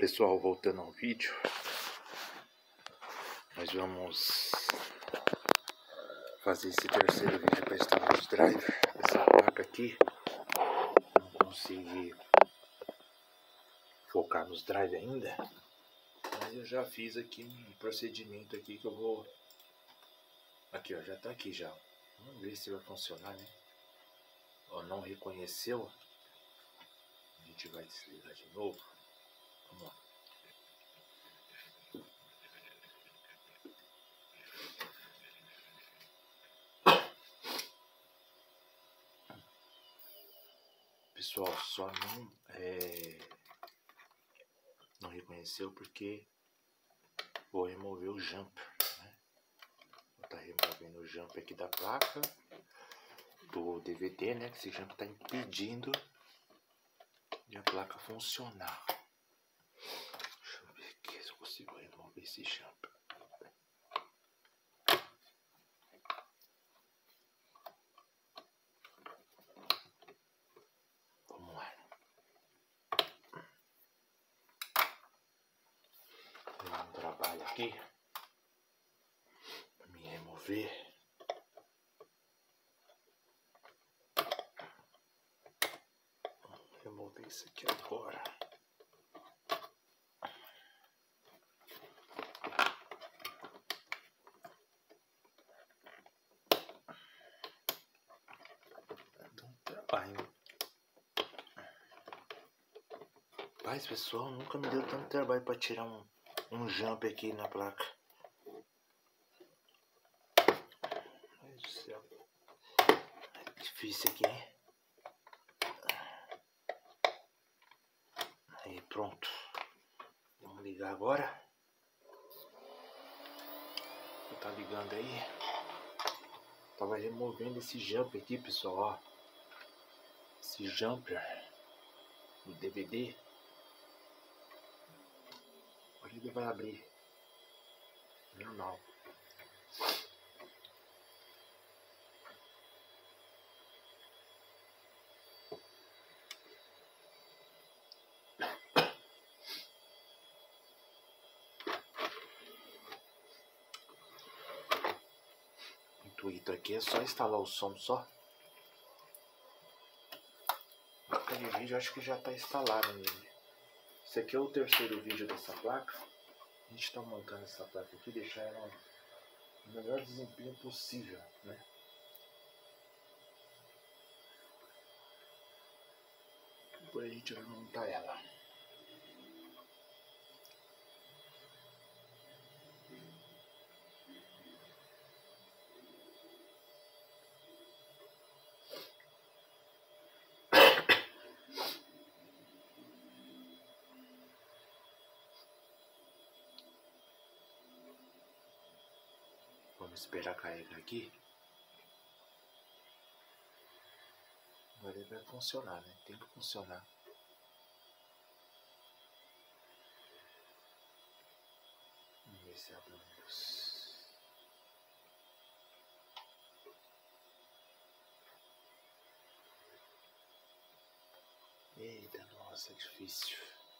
Pessoal, voltando ao vídeo, nós vamos fazer esse terceiro vídeo para instalar os drivers. Essa placa aqui, não consegui focar nos drivers ainda, mas eu já fiz aqui um procedimento aqui que eu vou... Aqui, ó, já tá aqui já. Vamos ver se vai funcionar, né? Ó, não reconheceu. A gente vai desligar de novo. Vamos lá. Pessoal, só não reconheceu porque vou remover o jumper, né? Vou estar removendo o jumper aqui da placa do DVD, né? Que esse jumper está impedindo de a placa funcionar. Deixa eu ver aqui se eu consigo remover esse jumper. Vamos lá. Tem um trabalho aqui para me remover. Remover isso aqui agora. Dá um trabalho. Mas pessoal, nunca me deu tanto trabalho para tirar um jump aqui na placa. Meu Deus do céu. É difícil aqui, hein? Aí pronto. Vamos ligar agora. Tá ligando aí. Tava removendo esse jumper aqui, pessoal, ó. Esse jumper do DVD. Agora ele vai abrir. Normal. O intuito aqui é só instalar o som só. Aquele vídeo acho que já está instalado nele. Esse aqui é o terceiro vídeo dessa placa. A gente está montando essa placa aqui, deixar ela no melhor desempenho possível, né? Depois a gente vai montar ela. Vamos esperar carregar aqui. Agora ele vai funcionar, né? Tem que funcionar. Vamos ver se abre a luz. Eita, nossa, difícil.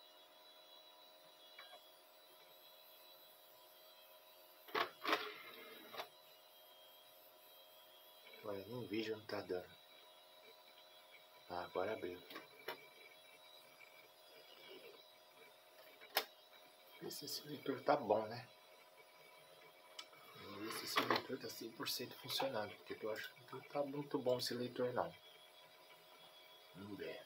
Olha, nem vídeo não tá dando. Ah, agora abriu. Ver se esse leitor tá bom, né? Vamos ver se esse leitor tá 100% funcionando. Porque eu acho que não tá muito bom esse leitor, não. Vamos ver.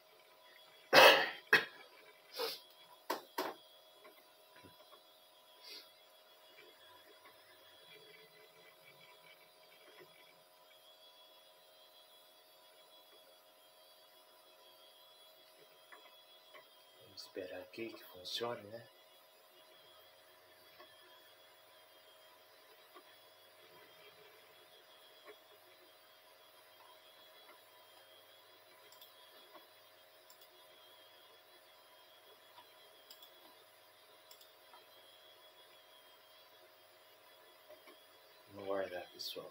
Vamos esperar aqui que funcione, né? Vamos guardar, pessoal.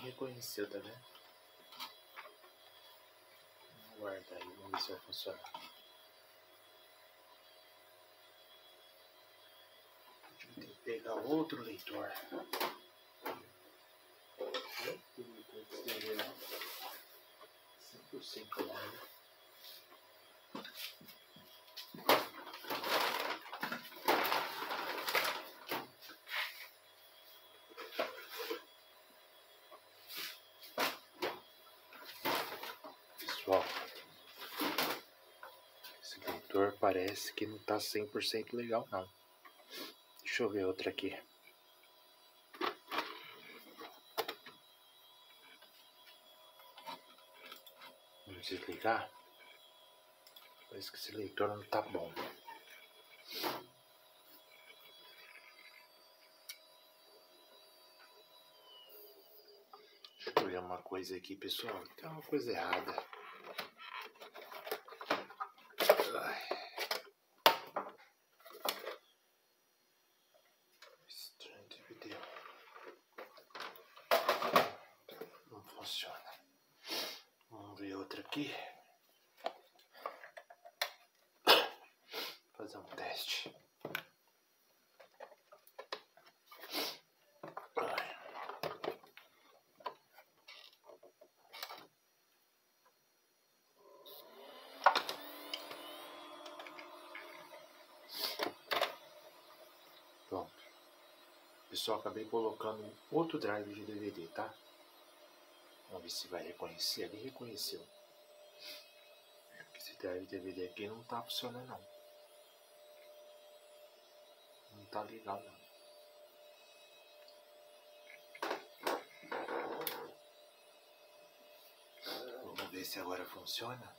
reconheceu, tá vendo? Vamos guardar aí, vamos ver se vai funcionar. Tem que pegar outro leitor. O leitor desse lá 100% lá. Pessoal, esse leitor parece que não tá 100% legal não. Deixa eu ver outra aqui. Vamos desligar. Parece que esse leitor não tá bom. Deixa eu olhar uma coisa aqui, pessoal. Tem uma coisa errada. Estranho DVD. Não funciona. Vamos ver outra aqui. Fazer um teste. Pronto. Pessoal, acabei colocando outro drive de DVD, tá? Vamos ver se vai reconhecer. Ele reconheceu. Esse drive de DVD aqui não tá funcionando não. Não tá legal não. Vamos ver se agora funciona.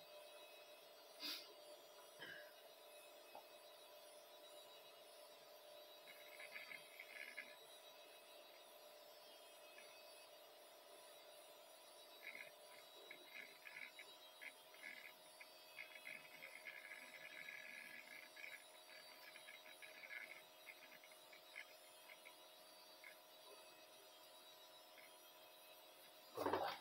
Vamos lá.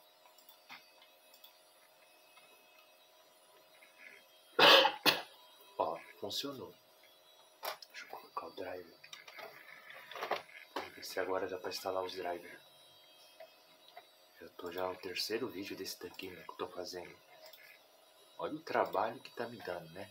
Ó, funcionou. Deixa eu colocar o driver. Vamos ver se agora dá pra instalar os drivers. Eu tô já no terceiro vídeo desse daqui, né, que eu tô fazendo. Olha o trabalho que tá me dando, né?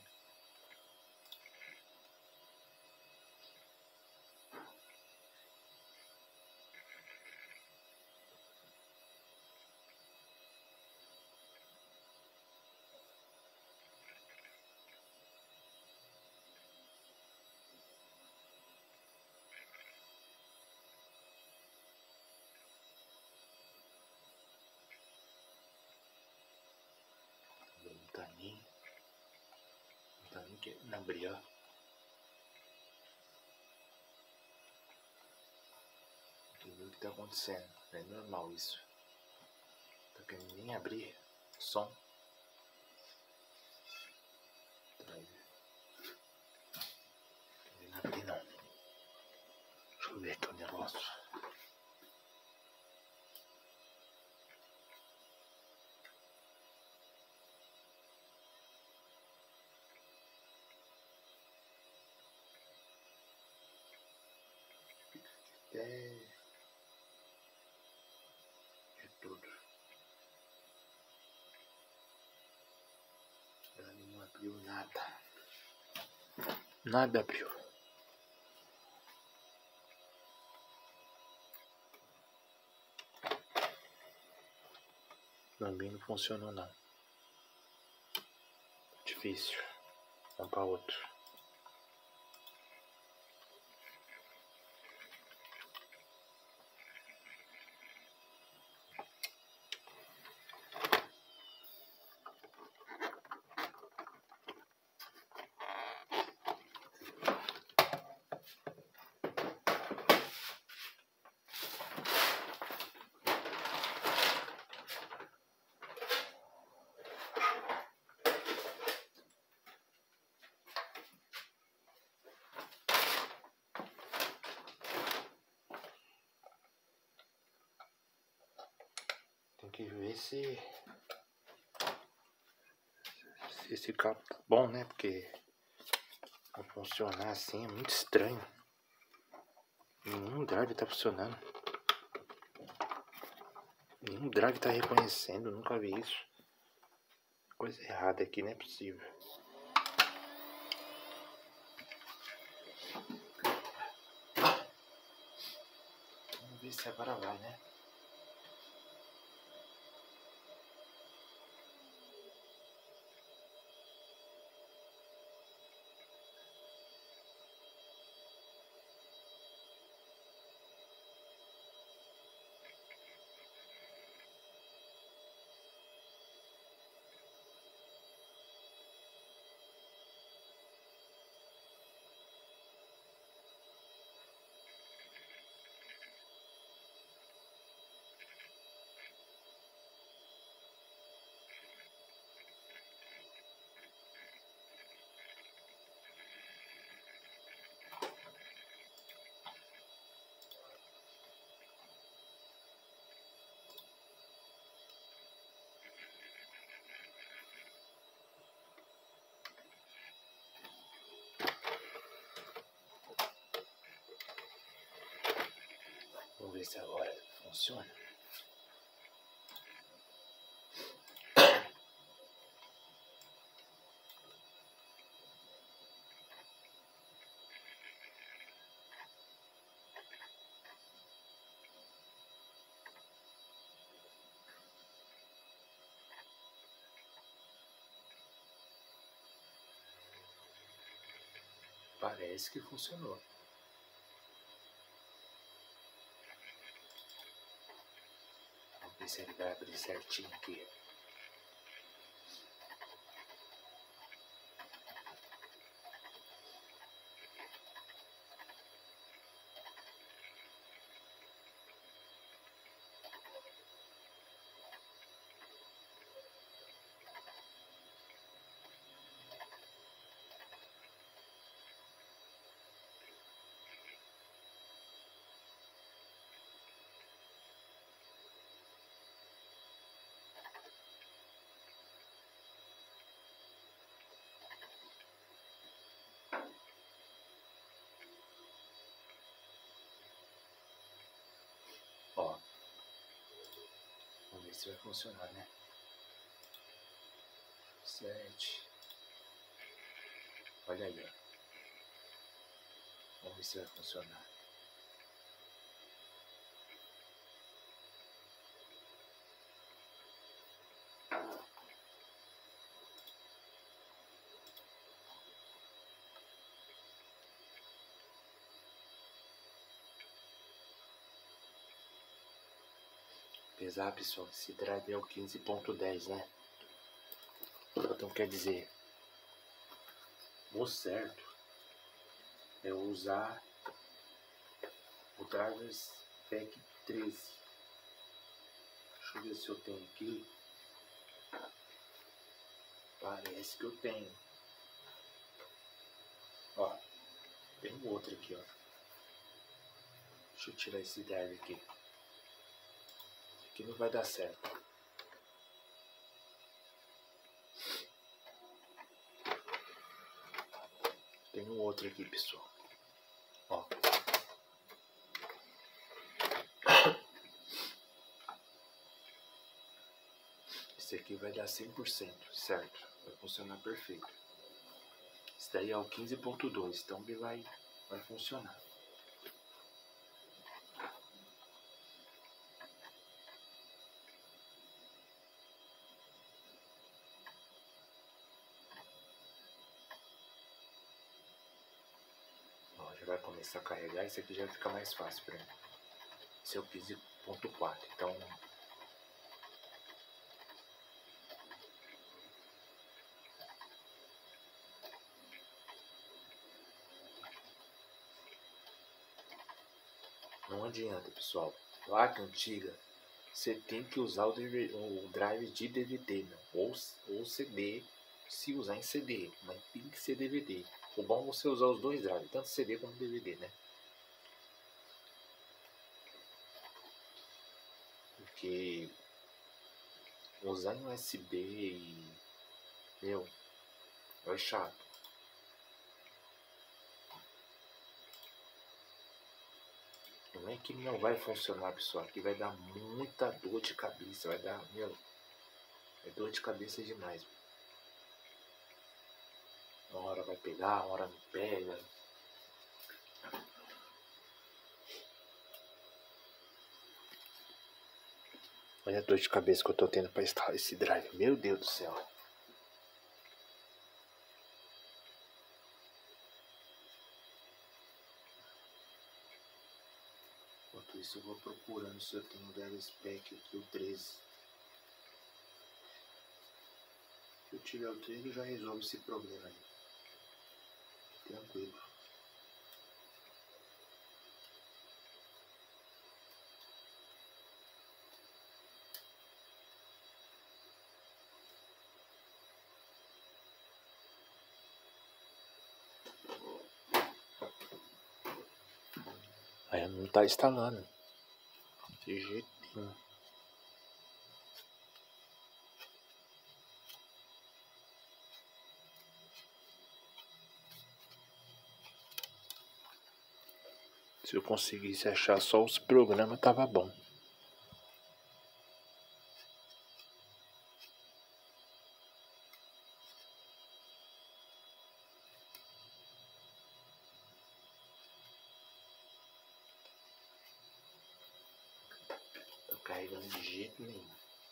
Não tá nem querendo abrir, ó. Não ver o que tá acontecendo. É normal isso. Tá querendo nem abrir som. Driver. Não abrir não. Deixa eu ver aqui o negócio. É tudo. Ela não abriu nada. Nada abriu. Também não funcionou não. Difícil. Vamos para outro. que ver se esse cabo tá bom, né? Porque não funcionar assim é muito estranho. Nenhum drive tá funcionando. Nenhum drive tá reconhecendo, nunca vi isso. Coisa errada aqui, não é possível. Vamos ver se agora vai, né? Vamos ver se agora funciona. Parece que funcionou. Vamos ver se ele vai abrir certinho aqui. Ó, vamos ver se vai funcionar, né? 7. Olha aí, ó. Vamos ver se vai funcionar. Apesar, pessoal, esse drive é o 15.10, né? Então quer dizer, o certo é usar o drivers pack 13. Deixa eu ver se eu tenho aqui. Parece que eu tenho. Ó, tem um outro aqui, ó. Deixa eu tirar esse drive aqui. Esse aqui não vai dar certo. Tem um outro aqui, pessoal. Ó. Esse aqui vai dar 100%, certo? Vai funcionar perfeito. Esse daí é o 15.2, então ele vai funcionar. Ó, já vai começar a carregar, esse aqui já vai ficar mais fácil para mim. Esse é o 15.4, então... Não adianta, pessoal. Placa antiga, você tem que usar o drive de DVD, né? ou CD, se usar em CD, mas tem que ser DVD. O bom é você usar os dois drives, tanto CD como DVD, né? Porque usando USB e... Meu, é chato. Não é que não vai funcionar, pessoal. Aqui vai dar muita dor de cabeça. Vai dar, meu... É dor de cabeça demais. Uma hora vai pegar, uma hora não pega. Olha a dor de cabeça que eu tô tendo pra instalar esse drive. Meu Deus do céu. Enquanto isso eu vou procurando se eu tenho o drive spec aqui, o 13. Se eu tiver o 13 eu já resolvo esse problema aí. Tranquilo. Aí não tá instalando. De jeito nenhum. Se eu conseguisse achar só os programas, tava bom. Tô carregando de jeito nenhum.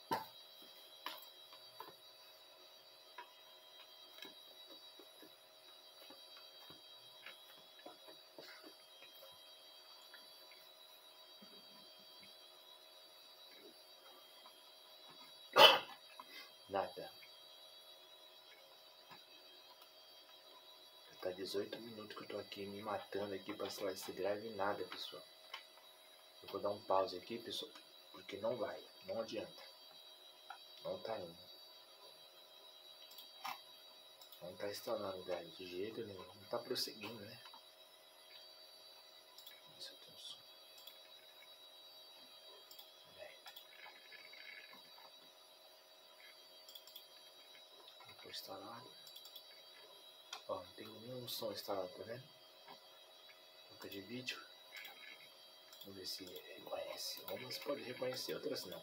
Nada. Tá 18 minutos que eu tô aqui me matando aqui pra instalar esse drive e nada, pessoal. Eu vou dar um pause aqui, pessoal, porque não vai, não adianta. Não tá indo. Não tá instalando o drive de jeito nenhum. Não tá prosseguindo, né? Isso eu tenho som. Vou instalar. Ó, não tem nenhum som instalado, tá vendo? Boca de vídeo. Vamos ver se reconhece. Algumas pode reconhecer, outras não.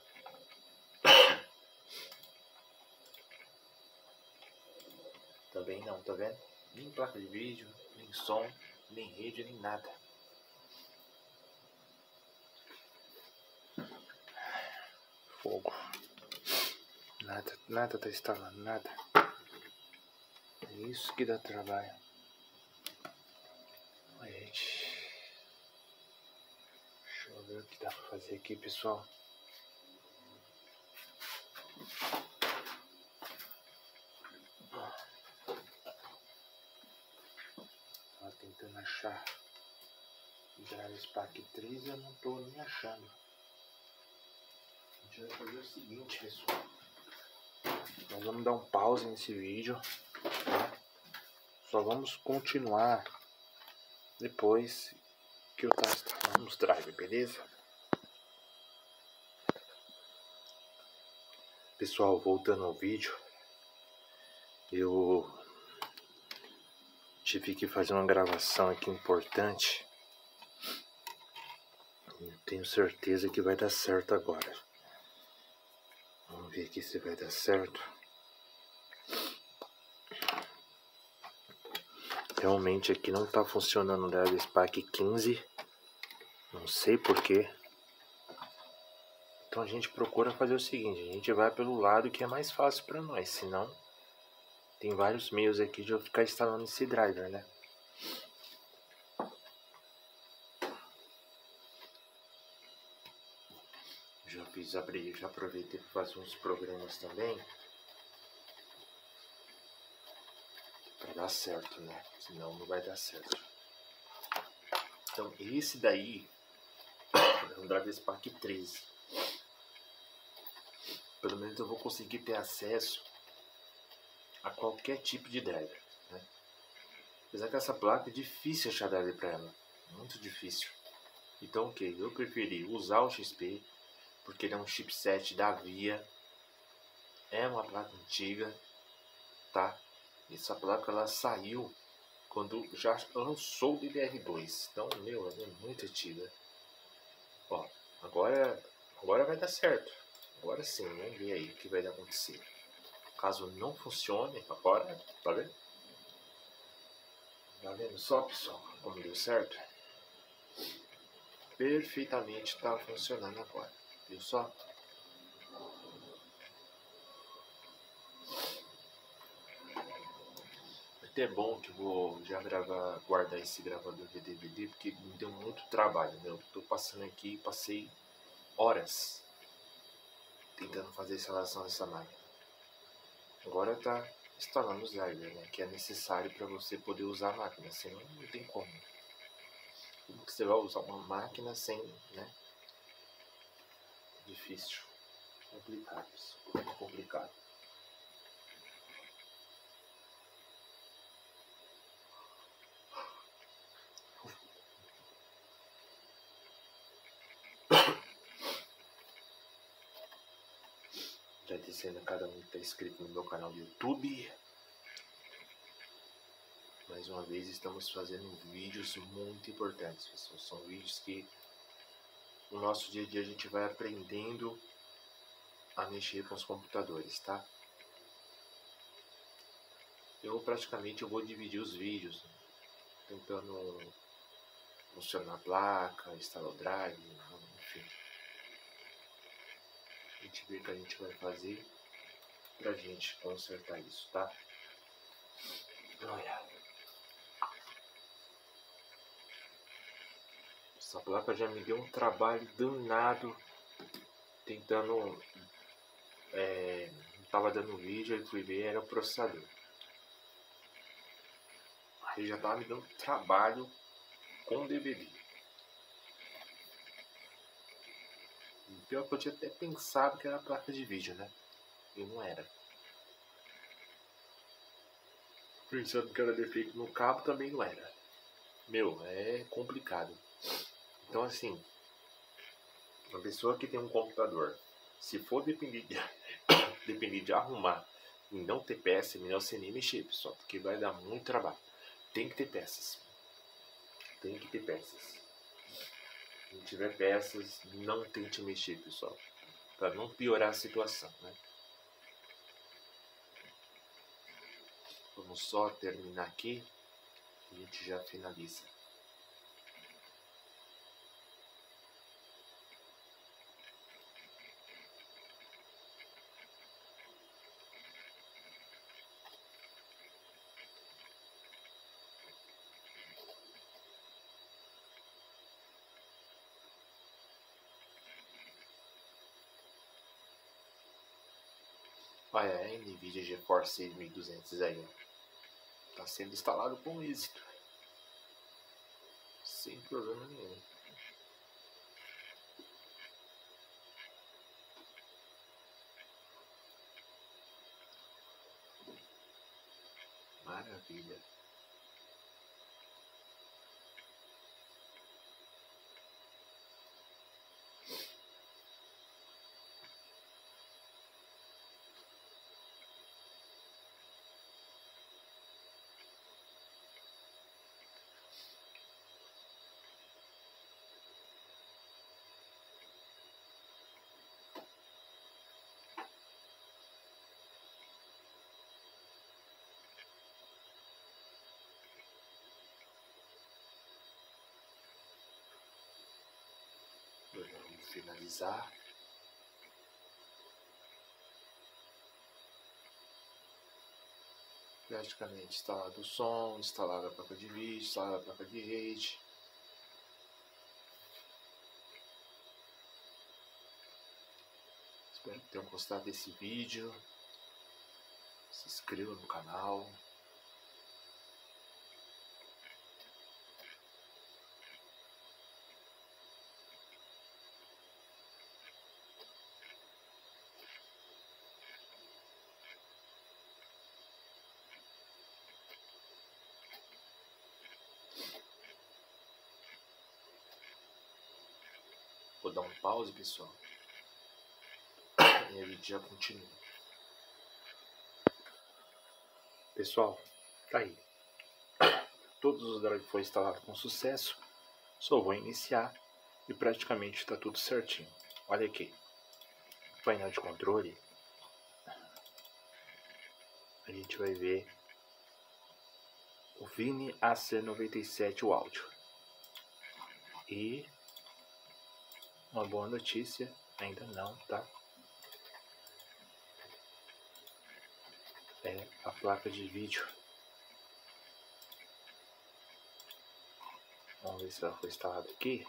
Também não, tá vendo? Nem placa de vídeo, nem som, nem rede, nem nada. Fogo. Nada tá instalando, nada. É isso que dá trabalho. Olha, gente. Deixa eu ver o que dá pra fazer aqui, pessoal. Tava tentando achar o Drive Spark 3 e eu não tô nem achando. A gente vai fazer o seguinte, pessoal. Nós vamos dar um pause nesse vídeo. Tá? Só vamos continuar depois que eu tá instalando os drive, beleza? Pessoal, voltando ao vídeo, eu tive que fazer uma gravação aqui importante. Eu tenho certeza que vai dar certo agora. Vamos ver aqui se vai dar certo. Realmente aqui não tá funcionando o Drive Spark 15. Não sei porquê. Então a gente procura fazer o seguinte. A gente vai pelo lado que é mais fácil para nós. Senão tem vários meios aqui de eu ficar instalando esse driver, né? Já aproveitei para fazer uns programas também. Para dar certo, né? Senão não vai dar certo. Então esse daí é um Drive Spark 13. Pelo menos eu vou conseguir ter acesso a qualquer tipo de driver, né? Apesar que essa placa é difícil achar driver para ela. Muito difícil. Então o que? Eu preferi usar o XP, porque ele é um chipset da Via. é uma placa antiga, tá? Essa placa ela saiu quando já lançou o DDR2. Então, meu, ela é muito antiga. Ó, agora vai dar certo. Agora sim, vamos ver aí o que vai acontecer. Caso não funcione, agora, tá vendo? Tá vendo só, pessoal, como deu certo? Perfeitamente tá funcionando agora. Viu só? Até bom que eu vou já guardar esse gravador de DVD, porque me deu muito trabalho, meu. Tô passando aqui, passei horas tentando fazer a instalação dessa máquina. Agora tá instalando os drivers, né? Que é necessário para você poder usar a máquina, senão não tem como. Como que você vai usar uma máquina sem, né? Difícil. Complicado isso. Muito complicado. Agradecendo a cada um que está inscrito no meu canal do YouTube. Mais uma vez estamos fazendo vídeos muito importantes, pessoal. São vídeos que no nosso dia a dia a gente vai aprendendo a mexer com os computadores, tá? Eu praticamente vou dividir os vídeos, tentando funcionar a placa, instalar o drive, enfim. A gente vê o que a gente vai fazer pra gente consertar isso, tá? Olha. Essa placa já me deu um trabalho danado tentando. Tava dando vídeo, aí fui ver, era o processador. Aí já tava me dando trabalho com DVD. E pior que eu tinha até pensado que era a placa de vídeo, né? E não era. Pensando que era defeito no cabo, também não era. Meu, é complicado. Então assim, uma pessoa que tem um computador, se for depender de arrumar e não ter peça, é melhor você nem mexer, pessoal, porque vai dar muito trabalho. Tem que ter peças. Tem que ter peças. Se não tiver peças, não tente mexer, pessoal, para não piorar a situação, né? Vamos só terminar aqui e a gente já finaliza. Olha, a NVIDIA GeForce 6200 aí, está sendo instalado com êxito, sem problema nenhum. Maravilha. Vamos finalizar. Praticamente instalado o som, instalada a placa de vídeo, instalada a placa de rede. Espero que tenham gostado desse vídeo. Se inscreva no canal. Vou dar um pause, pessoal. E a gente já continua. Pessoal, tá aí. Todos os drives foram instalados com sucesso. Só vou iniciar e praticamente está tudo certinho. Olha aqui. Painel de controle. A gente vai ver o Vini AC97 o áudio. E uma boa notícia, ainda não, tá? É a placa de vídeo. Vamos ver se ela foi instalada aqui.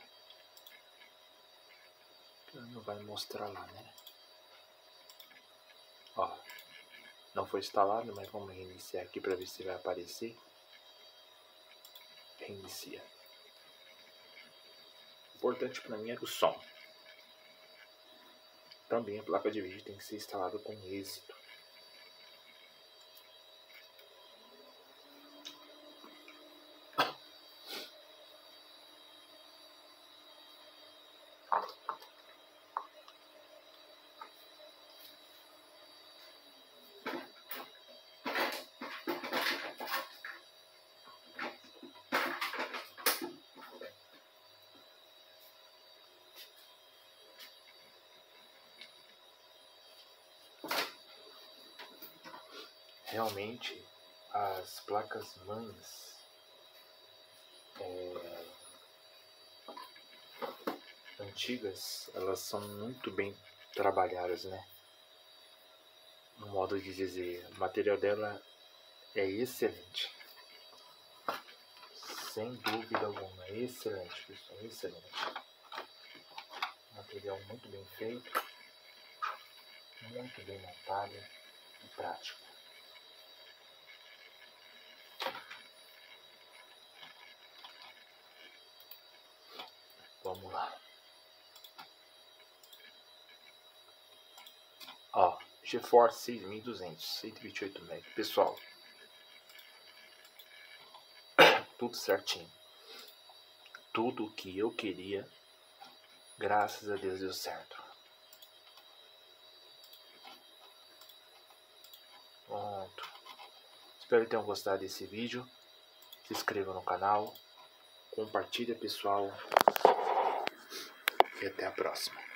Não vai mostrar lá, né? Ó, não foi instalado, mas vamos reiniciar aqui para ver se vai aparecer. Reinicia. O importante para mim é o som. Também a placa de vídeo tem que ser instalada com êxito. Realmente, as placas mães antigas, elas são muito bem trabalhadas, né? No modo de dizer, o material dela é excelente. Sem dúvida alguma, é excelente, pessoal, excelente. Material muito bem feito, muito bem montado e prático. Vamos lá. Ó, GeForce 6200, 128 MB. Pessoal, tudo certinho. Tudo o que eu queria, graças a Deus, deu certo. Pronto. Espero que tenham gostado desse vídeo. Se inscreva no canal. Compartilha, pessoal. E até a próxima.